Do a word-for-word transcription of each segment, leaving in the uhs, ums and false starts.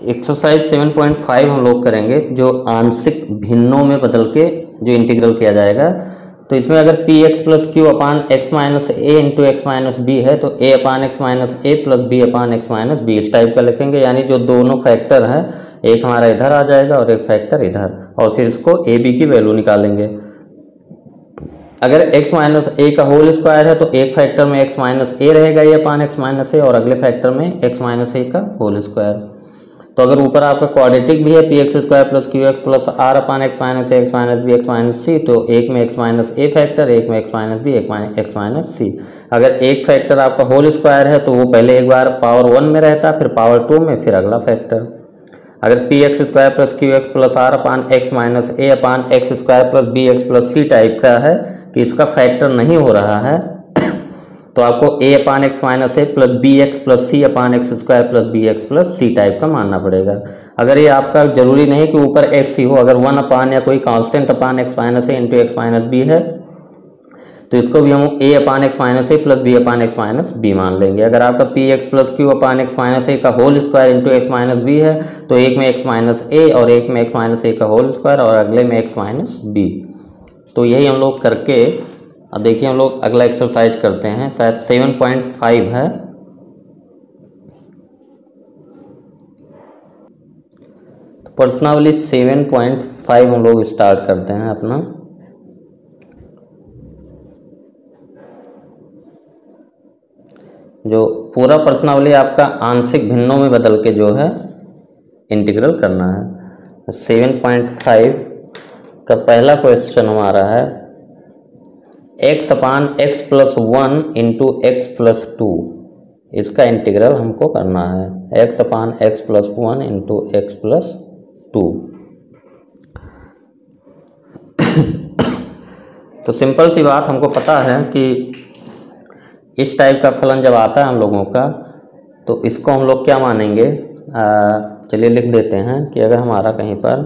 Exercise seven point five हम लोग करेंगे जो आंशिक भिन्नों में बदल के जो इंटीग्रल किया जाएगा। तो इसमें अगर P X plus Q upon x minus A into x minus B है तो A upon x minus A plus B upon x minus B इस टाइप का लिखेंगे, यानी जो दोनों फैक्टर है एक हमारा इधर आ जाएगा और एक फैक्टर इधर, और फिर इसको ए बी की वैल्यू निकालेंगे। अगर x माइनस ए का होल स्क्वायर है तो एक फैक्टर में x माइनस ए रहेगा ए अपान एक्स माइनस ए, और अगले फैक्टर में x माइनस ए का होल स्क्वायर। तो अगर ऊपर आपका क्वाड्रेटिक भी है P X square plus Q X plus R upon x minus A x minus B X minus C, तो एक में एक्स माइनस ए फैक्टर, एक में एक्स माइनस बी एक माइनस एक्स माइनस सी। अगर एक फैक्टर आपका होल स्क्वायर है तो वो पहले एक बार पावर वन में रहता है, फिर पावर टू में, फिर अगला फैक्टर। अगर P X square plus Q X plus R upon x minus A upon x square plus B x plus C type का है कि इसका फैक्टर नहीं हो रहा है तो आपको a upon x minus A plus B x plus C upon x square plus B x plus C type का मानना पड़ेगा। अगर ये आपका जरूरी नहीं कि ऊपर x ही हो, अगर वन अपान या कोई constant upon x minus A into x minus B है तो इसको भी हम a upon x minus A plus B upon x minus B मान लेंगे। अगर आपका P X plus Q upon x minus A का whole square into x minus B है तो एक में एक्स माइनस ए और एक में एक्स माइनस ए का होल स्क्वायर और अगले में एक्स माइनस बी। तो यही हम लोग करके अब देखिए हम लोग अगला एक्सरसाइज करते हैं, शायद सेवन पॉइंट फाइव है। तो प्रश्नावली सेवन पॉइंट फाइव हम लोग स्टार्ट करते हैं अपना। जो पूरा प्रश्नावली आपका आंशिक भिन्नों में बदल के जो है इंटीग्रल करना है। सेवन पॉइंट फाइव का पहला क्वेश्चन हमारा है x upon x plus one into x plus two, इसका इंटीग्रल हमको करना है। x upon x plus one into x plus two. तो सिंपल सी बात, हमको पता है कि इस टाइप का फलन जब आता है हम लोगों का तो इसको हम लोग क्या मानेंगे, चलिए लिख देते हैं कि अगर हमारा कहीं पर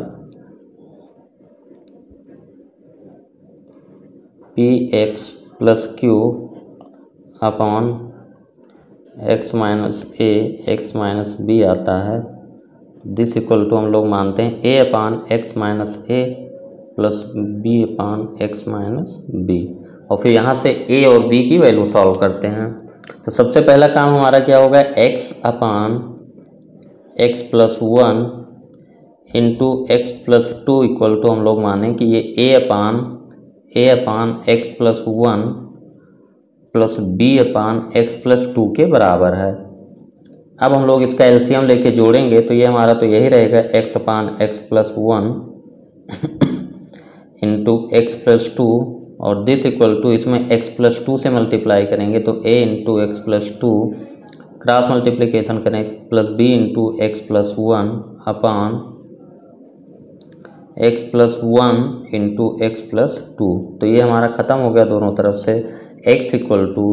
P X plus Q upon x minus A x minus B आता है, दिस इक्वल टू हम लोग मानते हैं A upon x minus A plus B upon x minus B, और फिर यहाँ से ए और बी की वैल्यू सॉल्व करते हैं। तो सबसे पहला काम हमारा क्या होगा, x upon x plus one into x plus two equal to हम लोग माने कि ये a upon A upon x plus one plus B upon x plus two के बराबर है। अब हम लोग इसका एलसीएम लेके जोड़ेंगे तो ये हमारा तो यही रहेगा x upon x plus one into x plus two, और दिस इक्वल टू इसमें x प्लस टू से मल्टीप्लाई करेंगे तो a into x plus two, cross multiplication करें plus b into x plus one upon x plus one into x plus two. तो ये हमारा ख़त्म हो गया दोनों तरफ से। x इक्वल टू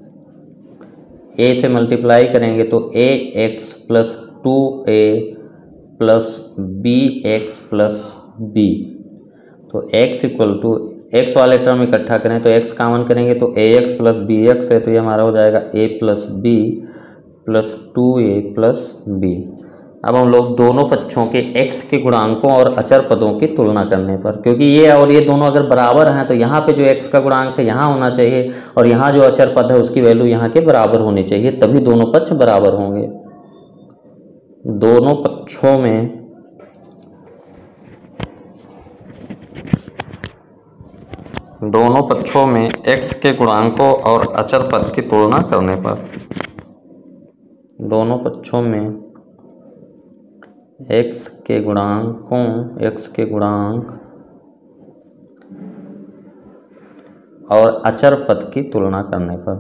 a से मल्टीप्लाई करेंगे तो a X plus two A plus B x plus B. तो x इक्वल टू एक्स वाले टर्म इकट्ठा करें तो x कामन करेंगे तो a X plus B X है, तो ये हमारा हो जाएगा a plus B plus two A plus B. अब हम लोग दोनों पक्षों के x के गुणांकों और अचर पदों की तुलना करने पर, क्योंकि ये और ये दोनों अगर बराबर हैं तो यहाँ पे जो x का गुणांक है यहाँ होना चाहिए और यहाँ जो अचर पद है उसकी वैल्यू यहाँ के बराबर होनी चाहिए, तभी दोनों पक्ष बराबर होंगे। दोनों पक्षों में दोनों पक्षों में x के गुणांकों और अचर पद की तुलना करने पर, दोनों पक्षों में x के गुणांकों x के गुणांक और अचर पद की तुलना करने पर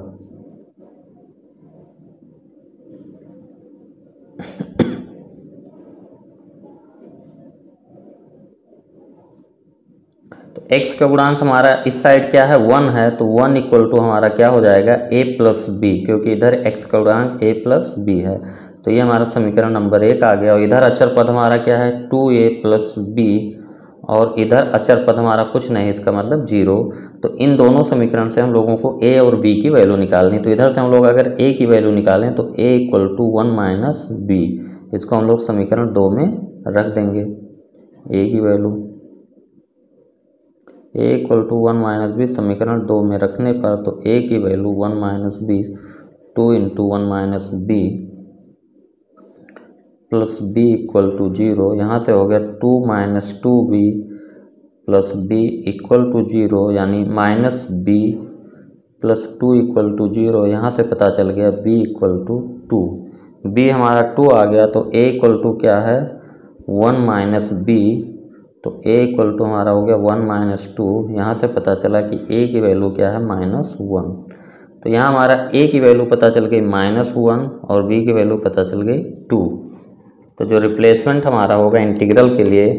तो x का गुणांक हमारा इस साइड क्या है, वन है, तो वन इक्वल टू हमारा क्या हो जाएगा a प्लस बी, क्योंकि इधर x का गुणांक a प्लस बी है। तो ये हमारा समीकरण नंबर एक आ गया। और इधर अचर पद हमारा क्या है, टू ए प्लस बी, और इधर अचर पद हमारा कुछ नहीं, इसका मतलब जीरो। तो इन दोनों समीकरण से हम लोगों को a और b की वैल्यू निकालनी। तो इधर से हम लोग अगर a की वैल्यू निकालें तो a equal to one minus B, इसको हम लोग समीकरण दो में रख देंगे। ए की value A equal to one minus B समीकरण दो में रखने पर तो ए की value one minus B two into one minus B plus B equal to zero, यहाँ से हो गया two minus two B plus B equal to zero, यानी minus B plus two equal to zero. यहाँ से पता चल गया b equal to two, B हमारा टू आ गया तो a इक्वल टू क्या है वन माइनस बी, तो a इक्वल टू हमारा हो गया वन माइनस टू। यहाँ से पता चला कि a की वैल्यू क्या है माइनस वन, तो यहाँ हमारा a की वैल्यू पता चल गई माइनस वन और b की वैल्यू पता चल गई टू। तो जो रिप्लेसमेंट हमारा होगा इंटीग्रल के लिए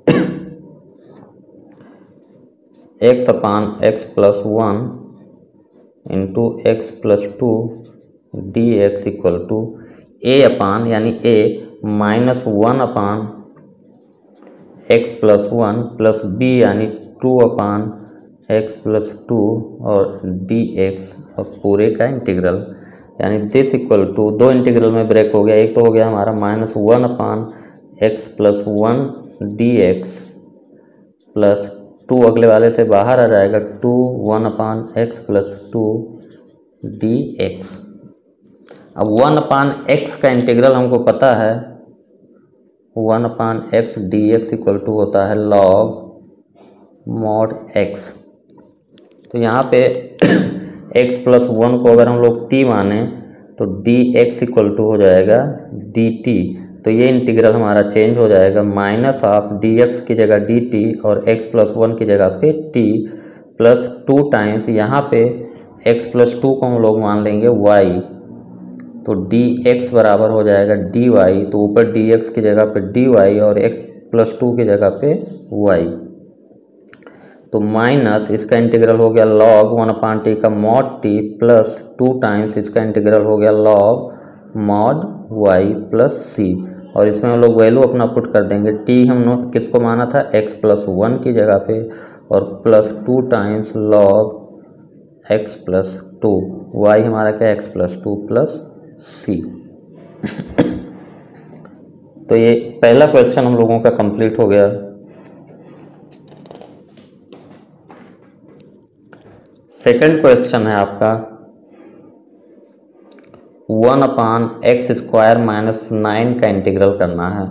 x upon x plus one into x plus two d x equal to a upon यानी a minus one upon x plus one plus b यानी two upon x plus two और d x और पूरे का integral, यानी this equal to दो integral में break हो गया। एक तो हो गया हमारा minus one upon x plus one d x plus two अगले वाले से बाहर आ जाएगा two one upon x plus two d x. अब वन अपान एक्स का इंटीग्रल हमको पता है, one upon x d x equal to होता है लॉग मॉड एक्स। तो यहाँ पे x प्लस वन को अगर हम लोग t माने तो डी एक्स इक्वल टू हो जाएगा डी टी। तो ये इंटीग्रल हमारा चेंज हो जाएगा, माइनस ऑफ डी एक्स की जगह डी टी और x प्लस वन की जगह पे t प्लस टू टाइम्स यहाँ पे x प्लस टू को हम लोग मान लेंगे y, तो डी एक्स बराबर हो जाएगा डी वाई। तो ऊपर डी एक्स की जगह पे डी वाई और x प्लस टू की जगह पे y, तो माइनस इसका इंटीग्रल हो गया लॉग वन अपान टी का mod t plus two times इसका इंटीग्रल हो गया log mod y plus c. और इसमें हम लोग वैल्यू अपना पुट कर देंगे, टी हम किसको माना था x प्लस वन की जगह पे और plus two times log x plus two, y हमारा क्या x plus two plus c. तो ये पहला क्वेश्चन हम लोगों का कंप्लीट हो गया। सेकंड क्वेश्चन है आपका one upon x square minus nine का इंटीग्रल करना है।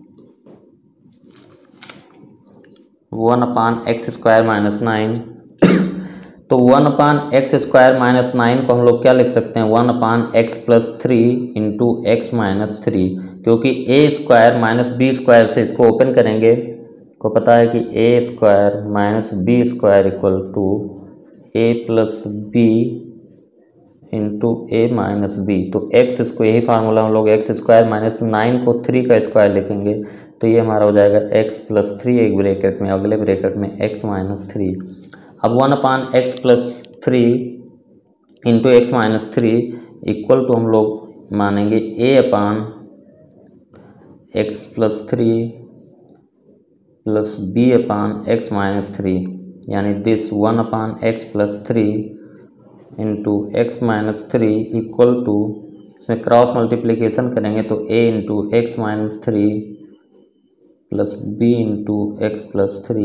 One upon x square minus nine, तो one upon x square minus nine को हम लोग क्या लिख सकते हैं one upon x plus three into x minus three, क्योंकि a square minus b square से इसको ओपन करेंगे, को पता है कि a square minus b square equal to A plus b into a minus B. तो एक्स इसको यही फार्मूला हम लोग एक्स स्क्वायर माइनस नाइन को थ्री का स्क्वायर लिखेंगे, तो ये हमारा हो जाएगा एक्स प्लस थ्री एक ब्रैकेट में, अगले ब्रैकेट में एक्स माइनस थ्री। अब one upon x plus three into x minus three equal to हम लोग मानेंगे a upon x plus three plus B upon x minus three, यानी this one upon x plus three into x minus three equal to, इसमें cross multiplication करेंगे तो a into x minus three plus b into x plus three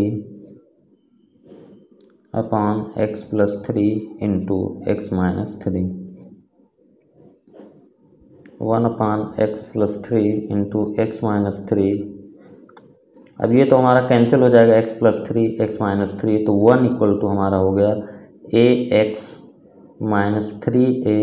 upon x plus three into x minus three, one upon x plus three into x minus three. अब ये तो हमारा cancel हो जाएगा x plus three x minus three, तो one equal to हमारा हो गया a x minus three a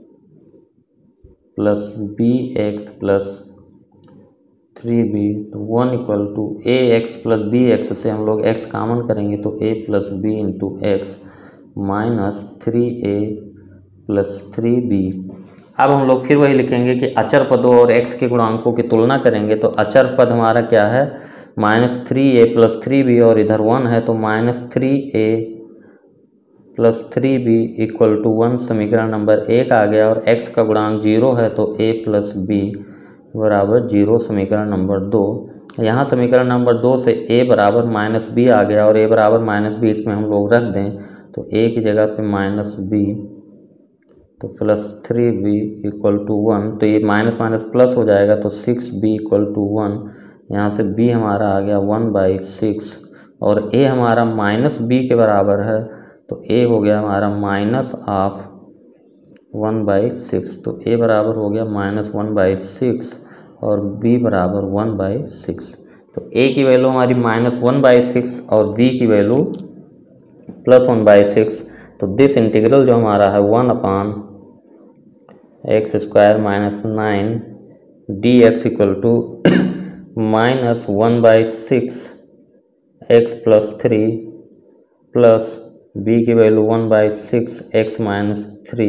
plus B x plus three b, तो one equal to a x plus B x से हम लोग x कॉमन करेंगे तो a plus b into x minus three a plus three b. अब हम लोग फिर वही लिखेंगे कि अचर पदों और x के गुणांकों की तुलना करेंगे, तो अचर पद हमारा क्या है minus three a plus three b और इधर वन है, तो minus three a plus three b equal to one समीकरण नंबर एक आ गया, और x का गुणांक जीरो है तो a प्लस बी बराबर जीरो समीकरण नंबर दो। यहाँ समीकरण नंबर दो से a बराबर माइनस बी आ गया और a बराबर माइनस बी इसमें हम लोग रख दें तो a की जगह पे माइनस बी, तो plus three b equal to one, तो ये माइनस माइनस प्लस हो जाएगा, तो six b equal to one. यहाँ से b हमारा आ गया वन बाई सिक्स और a हमारा माइनस बी के बराबर है, तो a हो गया हमारा minus of one by six. तो a बराबर हो गया माइनस वन बाई सिक्स और b बराबर वन बाई सिक्स। तो a की वैल्यू हमारी माइनस वन बाई सिक्स और b की value plus one by six. तो दिस इंटीग्रल जो हमारा है one upon x square minus nine d x equal to minus one by six x plus three plus b की value one by six x minus three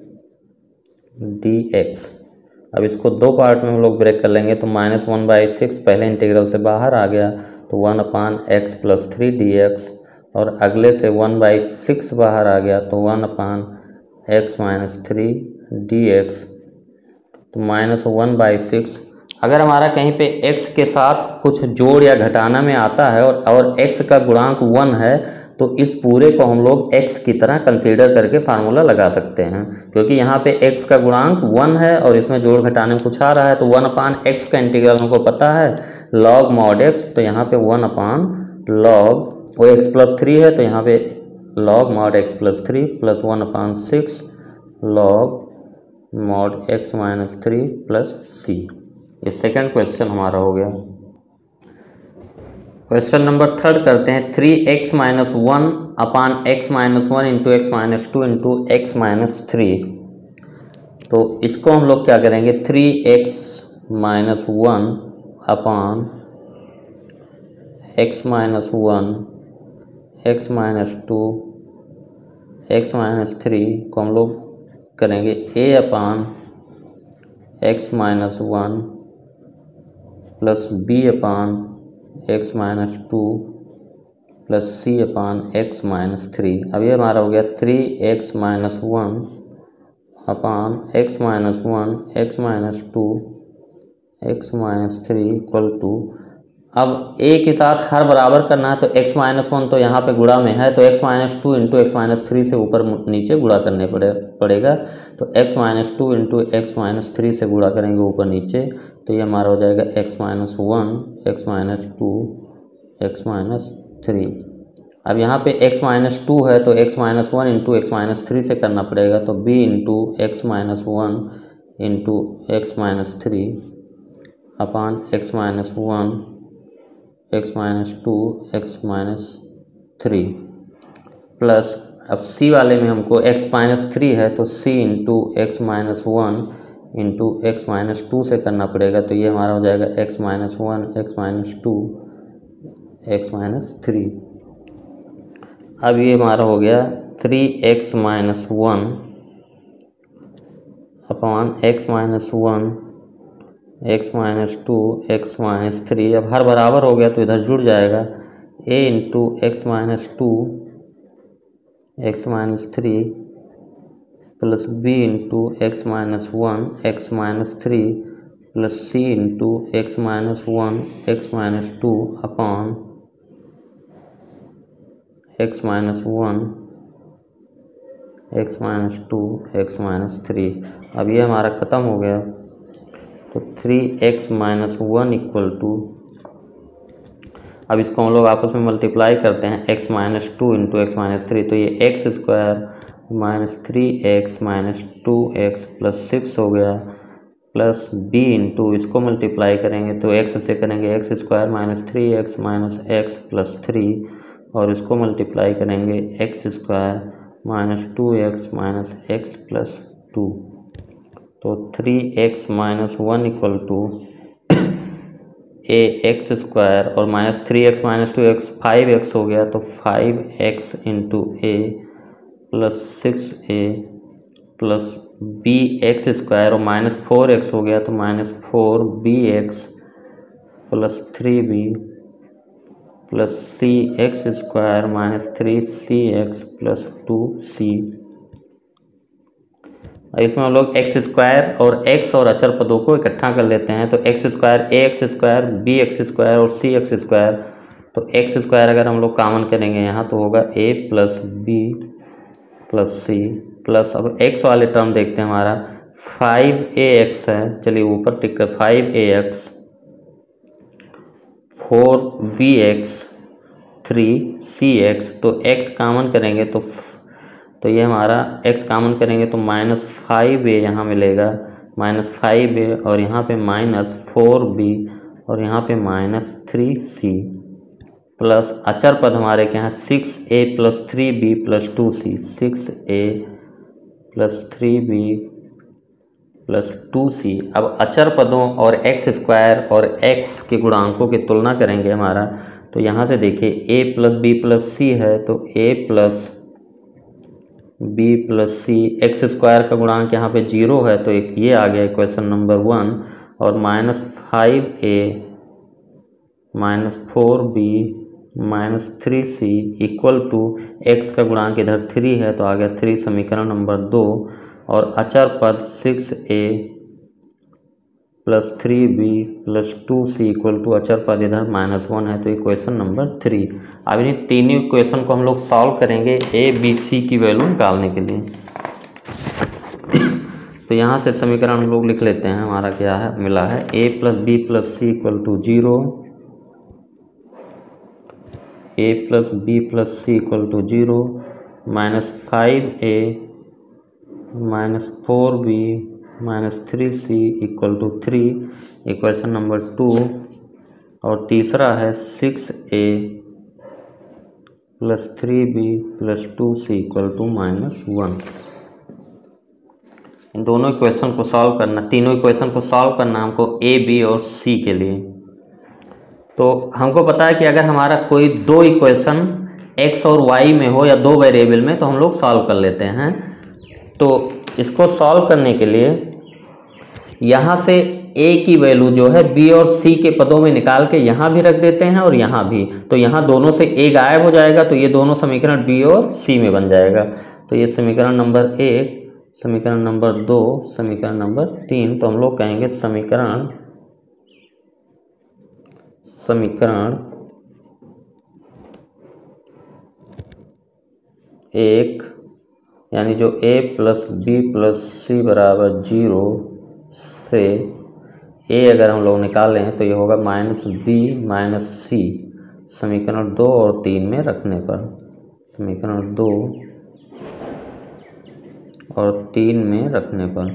d x. अब इसको दो part में हम लोग ब्रेक कर लेंगे। तो माइनस वन बाई सिक्स पहले इंटीग्रल से बाहर आ गया, तो one upon x plus three d x, और अगले से वन बाई सिक्स बाहर आ गया, तो one upon x minus three d x. तो माइनस वन बाई सिक्स, अगर हमारा कहीं पे x के साथ कुछ जोड़ या घटाना में आता है और और x का गुणांक वन है, तो इस पूरे को हम लोग x की तरह कंसीडर करके फार्मूला लगा सकते हैं, क्योंकि यहाँ पे x का गुणांक वन है और इसमें जोड़ घटाने में कुछ आ रहा है। तो वन अपान एक्स का इंटीग्रल हमको पता है log मॉड x, तो यहाँ पे वन अपान लॉग वो x प्लस थ्री है, तो यहाँ पे log mod x plus three plus one upon six log mod x minus three plus c. ये सेकंड क्वेश्चन हमारा हो गया। क्वेश्चन नंबर थर्ड करते हैं। Three x minus one upon x minus one into x minus two into x minus three. तो इसको हम लोग क्या करेंगे, three x minus one upon x minus one x minus two x minus three को हम लोग करेंगे a upon x minus one plus B upon x minus two plus C upon x minus three. अब ये हमारा हो गया three x minus one upon x minus one x minus two x minus three equal to, अब a के साथ हर बराबर करना है, तो x माइनस वन तो यहाँ पे गुणा में है, तो x minus two into x minus three से ऊपर नीचे गुणा करने पड़े पड़ेगा तो x minus two into x minus three से गुणा करेंगे ऊपर नीचे, तो ये हमारा हो जाएगा x minus one x minus two x minus three. अब यहाँ पे x माइनस टू है, तो x minus one into x minus three से करना पड़ेगा, तो b into x minus one into x minus three upon x minus one x minus two x minus three plus, अब c वाले में हमको x माइनस थ्री है, तो c into x minus one into x minus two से करना पड़ेगा, तो ये हमारा हो जाएगा x minus one x minus two x minus three. अब ये हमारा हो गया three x minus one upon x minus one x minus two x minus three. अब हर बराबर हो गया तो इधर जुड़ जाएगा, a into x minus two x minus three plus b into x minus one x minus three plus c into x minus one x minus two upon x minus one x minus two x minus three. अब ये हमारा ख़त्म हो गया, तो three x minus one equal to, अब इसको हम लोग आपस में मल्टीप्लाई करते हैं, x minus two into x minus three, तो ये x square minus three x minus two x plus six हो गया, प्लस बी इंटू इसको मल्टीप्लाई करेंगे तो एक्स से करेंगे x square minus three x minus x plus three, और इसको मल्टीप्लाई करेंगे x square minus two x minus x plus two, तो three x minus one equal to a x square और minus three x minus two x five x हो गया, तो five x into A plus six a plus B x square और minus four x हो गया, तो minus four b x plus three b plus c x square minus three c x plus two c. इसमें हम लोग x square और x और अचर पदों को इकट्ठा कर लेते हैं, तो x square a x square b x square और सी एक्स स्क्वायर, तो एक्स स्क्वायर अगर हम लोग कॉमन करेंगे यहाँ तो होगा a plus B plus c plus, अब एक्स वाले टर्म देखते हैं हमारा फाइव ए एक्स है, चलिए ऊपर टिक कर five a x, four v x, three c x, तो x कामन करेंगे तो तो ये हमारा x कामन करेंगे तो माइनस फाइव ए यहाँ मिलेगा, माइनस फाइव ए और यहाँ पे माइनस फोर बी और यहाँ पे माइनस थ्री सी, प्लस अचर पद हमारे क्या हैं six a plus three b plus two c, six a plus three b plus two c. अब अचर पदों और एक्स स्क्वायर और एक्स के गुणांकों की तुलना करेंगे हमारा, तो यहाँ से देखिए a plus B plus c है तो a plus B plus c, x square का गुणांक यहाँ पे जीरो है तो एक ये आ गया क्वेश्चन नंबर वन, और minus five a minus four b minus three c equal to x का गुणांक इधर थ्री है तो आ गया थ्री, समीकरण नंबर दो, और अचर पद six a plus three b plus two c equal to अचर पद इधर माइनस वन है तो ये क्वेश्चन नंबर थ्री। अब इन्हीं तीनों क्वेश्चन को हम लोग सॉल्व करेंगे ए बी सी की वैल्यू निकालने के लिए। तो यहाँ से समीकरण हम लोग लिख लेते हैं, हमारा क्या है मिला है a plus B plus c equal to zero, a plus B plus c equal to zero, minus five a minus four b minus three c equal to three, equation number two, और तीसरा है six a plus three b plus two c equal to minus one. इन दोनों equation को solve करना, तीनों equation को solve करना हमको ए बी और सी के लिए। तो हमको पता है कि अगर हमारा कोई दो इक्वेशन एक्स और वाई में हो या दो वेरिएबल में तो हम लोग सॉल्व कर लेते हैं। तो इसको सॉल्व करने के लिए यहाँ से a की वैल्यू जो है b और c के पदों में निकाल के यहाँ भी रख देते हैं और यहाँ भी, तो यहाँ दोनों से a गायब हो जाएगा तो ये दोनों समीकरण b और c में बन जाएगा। तो ये समीकरण नंबर एक, समीकरण नंबर दो, समीकरण नंबर तीन, तो हम लोग कहेंगे समीकरण समीकरण एक यानी जो a plus B plus c बराबर जीरो से a अगर हम लोग निकालें तो ये होगा माइनस बी माइनस सी, समीकरण दो और तीन में रखने पर, समीकरण दो और तीन में रखने पर।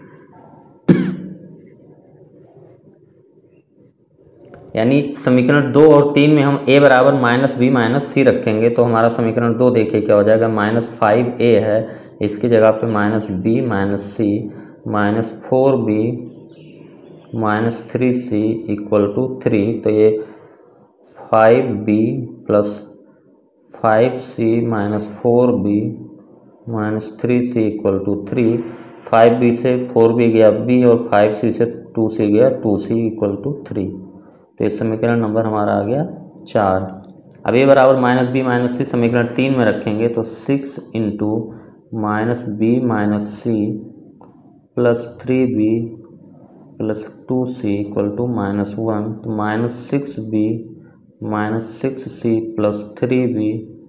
यानी समीकरण दो और तीन में हम a बराबर माइनस बी माइनस सी रखेंगे तो हमारा समीकरण दो देखिए क्या हो जाएगा, माइनस फाइव ए है इसकी जगह पे minus b minus c minus four b minus three c equal to three, तो ये five b plus five c minus four b minus three c equal to three, five b से four b गया b और five c से two c गया two c equal to three, तो ये समीकरण नंबर हमारा आ गया चार। अब ये बराबर माइनस बी माइनस सी समीकरण तीन में रखेंगे तो six into minus b minus c plus three b plus two c equal to minus one, तो minus six b minus six c plus three b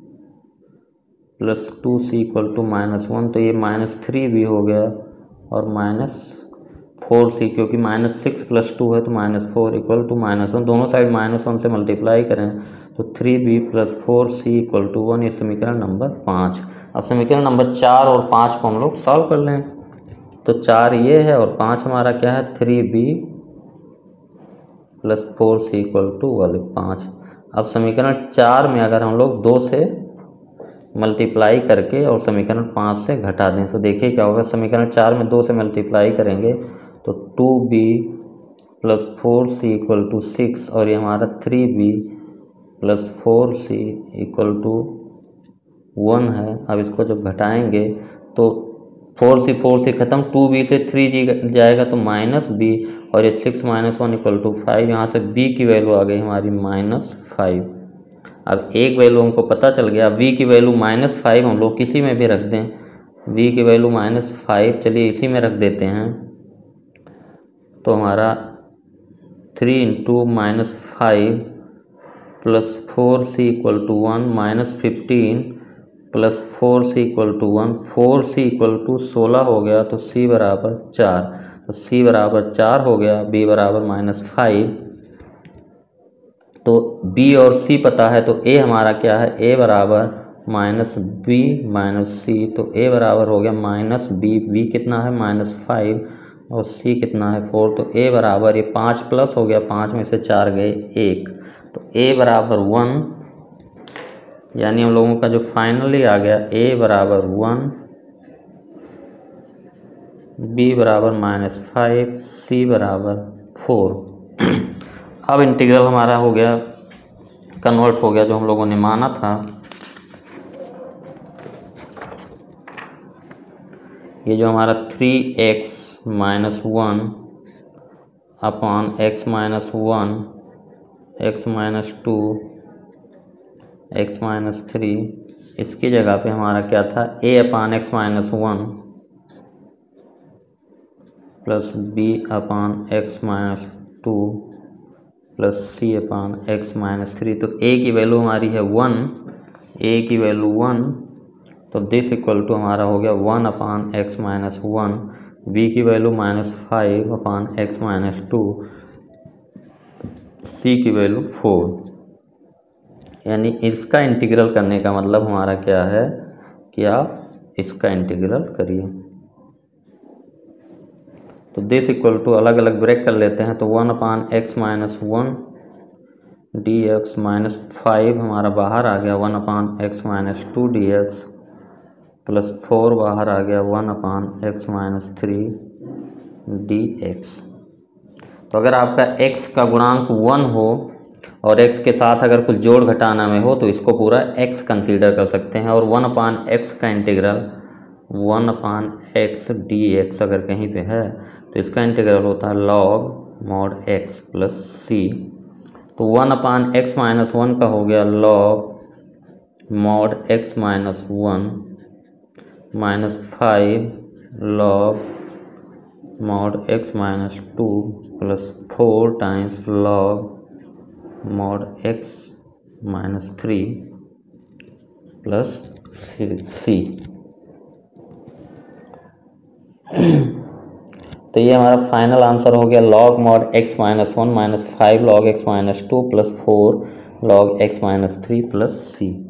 plus two c equal to minus one, तो ये minus three B हो गया और minus four सी, क्योंकि minus six plus two है तो minus four equal to minus one, दोनों side minus one से मल्टीप्लाई करें तो three b plus four c equal to one, ये समीकरण नंबर पाँच। अब समीकरण नंबर चार और पाँच को हम लोग सॉल्व कर लें, तो चार ये है और पाँच हमारा क्या है three b plus four c equal to वाले पाँच। अब समीकरण चार में अगर हम लोग दो से मल्टीप्लाई करके और समीकरण पाँच से घटा दें तो देखिए क्या होगा, समीकरण चार में दो से मल्टीप्लाई करेंगे तो two B plus four c equal to six, और ये हमारा three b plus four c equal to one है। अब इसको जब घटाएंगे तो फोर सी फोर सी खत्म, टू बी से थ्री जी जाएगा तो माइनस बी, और ये six minus one equal to five, यहाँ से b की वैल्यू आ गई हमारी माइनस फाइव। अब एक वैल्यू हमको पता चल गया, v की वैल्यू माइनस फाइव हम लोग किसी में भी रख दें, v की वैल्यू माइनस फाइव चलिए इसी में रख देते हैं, तो हमारा three into minus five plus four c equal to one minus fifteen plus four c equal to one, four c equal to सोलह हो गया तो सी बराबर चार, तो सी बराबर चार हो गया, बी बराबर माइनस फाइव। तो बी और सी पता है तो ए हमारा क्या है, ए बराबर माइनस बी माइनस सी, तो ए बराबर हो गया माइनस बी, बी कितना है माइनस फाइव और सी कितना है फोर, तो ए बराबर ये पाँच प्लस हो गया, पाँच में से चार गए एक, तो ए बराबर वन, यानी हम लोगों का जो फाइनली आ गया ए बराबर वन, बी बराबर माइनस फाइव, सी बराबर फोर। अब इंटीग्रल हमारा हो गया कन्वर्ट हो गया जो हम लोगों ने माना था। ये जो हमारा three x minus one upon x minus one, x minus two, x minus three, इसकी जगह पे हमारा क्या था, a upon x minus one plus B upon x minus two plus C upon x minus three. तो ए की value हमारी है वन, ए की वैल्यू वन, तो दिस इक्वल टू हमारा हो गया one upon x minus one, b की वैल्यू माइनस फाइव अपान एक्स माइनस टू, सी की वैल्यू फोर। यानी इसका इंटीग्रल करने का मतलब हमारा क्या है कि आप इसका इंटीग्रल करिए। तो दिस इक्वल टू अलग अलग ब्रेक कर लेते हैं, तो one upon x minus one d x minus five हमारा बाहर आ गया, one upon x minus two d x plus four बाहर आ गया, one upon x minus three d x. तो अगर आपका x का गुणांक वन हो और x के साथ अगर कुछ जोड़ घटाना में हो तो इसको पूरा x कंसीडर कर सकते हैं, और वन अपान एक्स का integral one upon x d x अगर कहीं पे है तो इसका इंटीग्रल होता है log mod x plus c. तो one upon x minus one का हो गया log mod x minus one minus five log mod x minus two plus four times log mod x minus three plus c. तो ये हमारा final answer हो गया log mod x minus one minus five log x minus two plus four log x minus three plus सी।